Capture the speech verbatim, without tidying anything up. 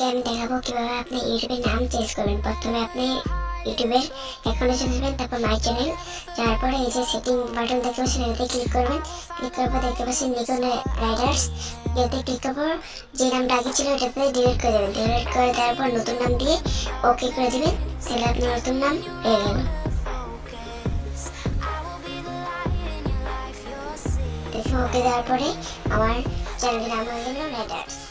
আজকে আমি দেখাবো কিভাবে আপনি ইউটিউবের নাম চেঞ্জ করবেন। প্রথমে আপনি ইউটিউবের অ্যাকাউন্টে চলে যাবেন, তারপর মাই চ্যানেল, যাওয়ার পরে এই যে সেটিং বাটন দেখতে পাচ্ছেন এটাতে ক্লিক করবেন। ক্লিক করার পর দেখতে পাচ্ছেন নিকন রাইডার্স, এটাতে ক্লিক করার পর যে নামটা আগে ছিল এটাতে ডিলিট করে দেবেন। ডিলিট করে দেওয়ার পর নতুন নাম দিয়ে ওকে করে দেবেন, তাহলে আপনার নতুন নাম পেয়ে গেল। দেখুন ওকে দেওয়ার পরে আমার চ্যানেলের নাম হয়ে গেল রাইডার্স।